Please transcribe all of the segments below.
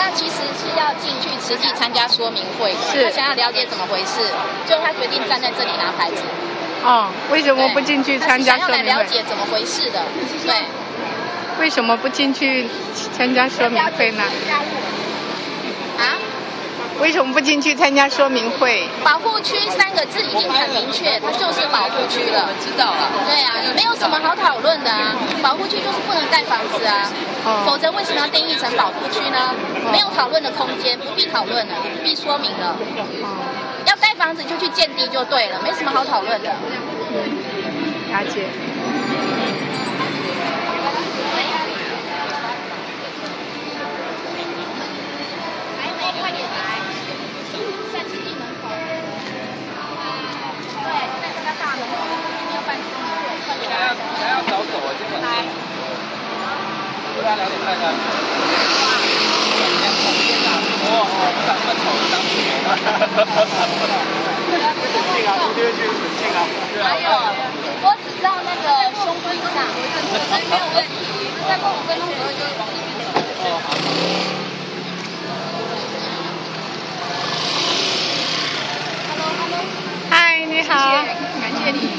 他其实是要进去慈济参加说明会， 是他想要了解怎么回事，最后他决定站在这里拿牌子。 哦，为什么不进去参加说明他是想要来了会？ 解怎么回事的，对。 为什么不进去参加说明会呢？ 啊？ 为什么不进去参加说明会？ 保护区3个字已经很明确，它就是保护区了。知道了。对啊，没有什么好讨论的啊。保护区就是不能盖房子啊，否则为什么要定义成保护区呢？没有讨论的空间，不必讨论了，不必说明了。要盖房子就去建地就对了，没什么好讨论的。 了解。 快点来，在慈济门口。对，在这个大门口没有办公室，快点来。 还要早走啊，今晚。来。不然2点半的。哦，不长这么丑，当主角了。很近啊，今天去很近啊。 还有，我只知道那个胸徽上，没有问题，再过5分钟左右就会往里面走。 哦，好。 嗨，你好。 感谢你。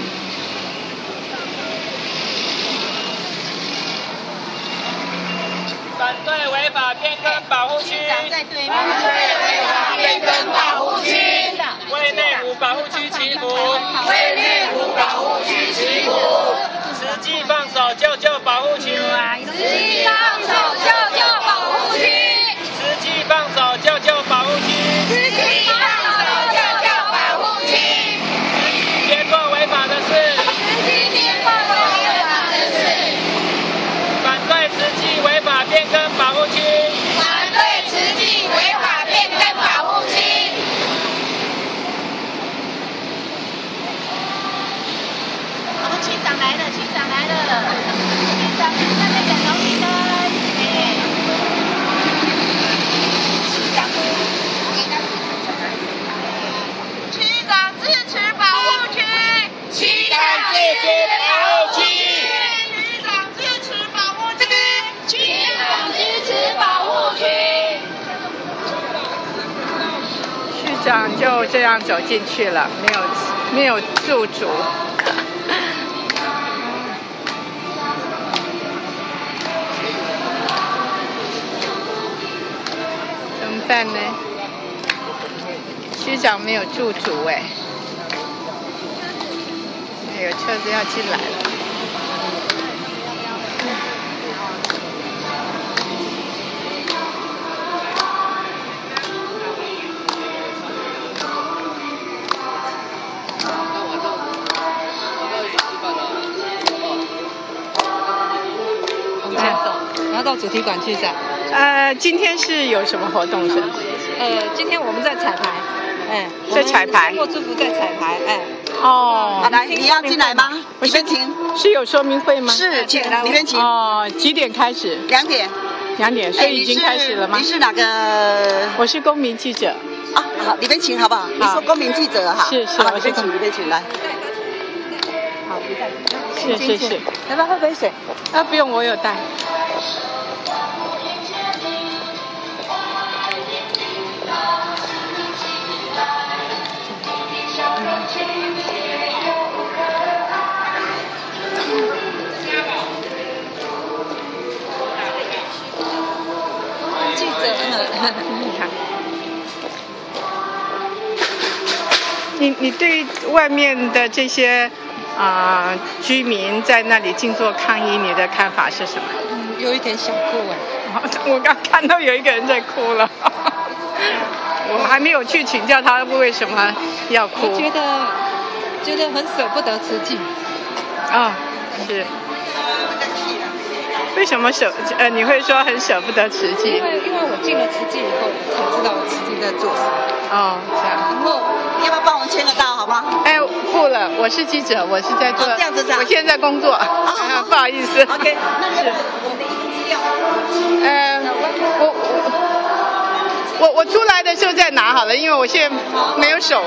反对违法变更保护区。 在对面。反对违法变更保护区。 为内湖保护区祈福。 为内湖保护区祈福。 慈济放手救救保护区。 慈济放手救救保护区。 慈济放手救救保护区。 慈济放手救救保护区。 别做违法的事。 别做违法的事。 反对慈济违法变更保护区。 反对慈济违法变更保护区。 我们区长来了，区长来了，区长那边等红绿灯。 区长支持保护区。区长支持保护区。区长支持保护区。区长支持保护区。 区长就这样走进去了，没有驻足。怎么办呢？区长没有驻足哎，有车子要进来了。 要到主题馆去噻。 今天是有什么活动是？ 今天我们在彩排， 在彩排。 过祝福在彩排， 哦。 来，你要进来吗？里边请。 是有说明会吗？ 是，请里边请。 哦，几点开始 2点。 2点，所以已经开始了吗？ 你是哪个？ 我是公民记者。 啊，好，里边请好不好？你说公民记者哈？ 是， 好，里边请，里边请来。 好，是。 要不要喝杯水？ 不用，我有带。 记者， 你看，你对外面的这些居民在那里静坐抗议，你的看法是什么？ 有一点想哭哎。 我刚看到有一个人在哭了，我还没有去请教他为什么要哭。 我觉得很舍不得慈济。 是。为什么你会说很舍不得慈济？ 因为我进了慈济以后才知道慈济在做什么。 这样。 然后你要不要帮我们签个到好吗？ 不了，我是记者，我是在做。 这样子是吧？ 我现在在工作。不好意思。 OK， 那是我的一份资料。 我出来的时候再拿好了，因为我现在没有手。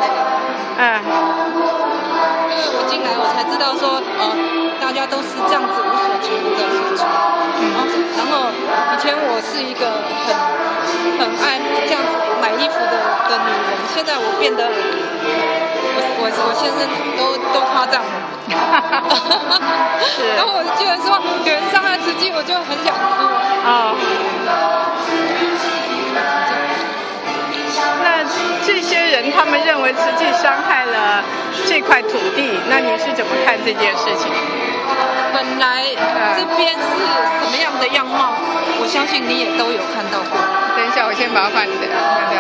因为我进来我才知道说，大家都是这样子无所求的付出。然后以前我是一个很变得我先生都夸张了。 是。 然后我就觉得说有人伤害慈济，我就很想哭。 哦。那这些人他们认为慈济伤害了这块土地，那你是怎么看这件事情？ 本来这边是什么样的样貌，我相信你也都有看到过。 等一下，我先把它放着。